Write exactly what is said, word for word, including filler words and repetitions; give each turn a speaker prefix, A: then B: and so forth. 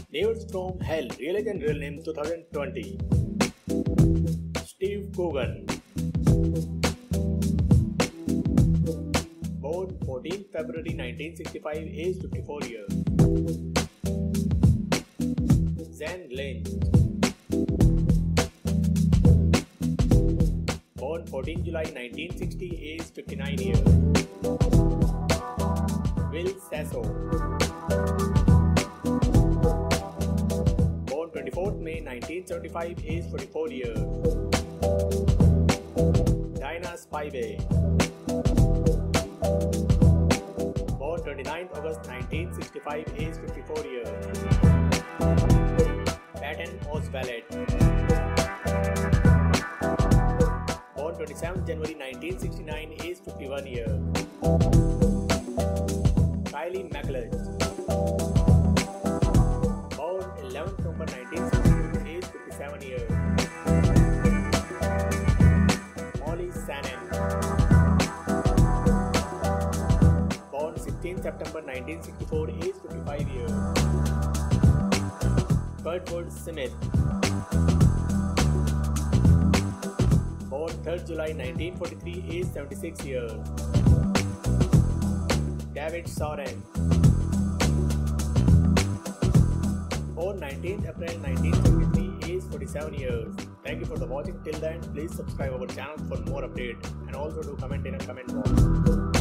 A: News from Hell, Real Age and Real Name twenty twenty. Steve Coogan. Born fourteenth February nineteen sixty-five, age fifty-four years. Zane Lynch. Born fourteenth July nineteen sixty, age fifty-nine years. Will Sasso. Born twenty-fourth May nineteen seventy-five, age forty-four years. Dinah Spivey. Born twenty-ninth August nineteen sixty-five, age fifty-four years. Patton Oswalt. Born twenty-seventh January nineteen sixty-nine, age fifty-one years. Kylie McLeod. Born eleventh November nineteen sixty-two, age fifty-seven years. Molly Shannon. Born sixteenth September nineteen sixty-four, age fifty-five years. Kurtwood Smith. Born third July nineteen forty-three, age seventy-six years. David Soren. Born nineteenth April nineteen seventy-three, age forty-seven years. Thank you for the watching till then. Please subscribe our channel for more updates and also do comment in a comment box.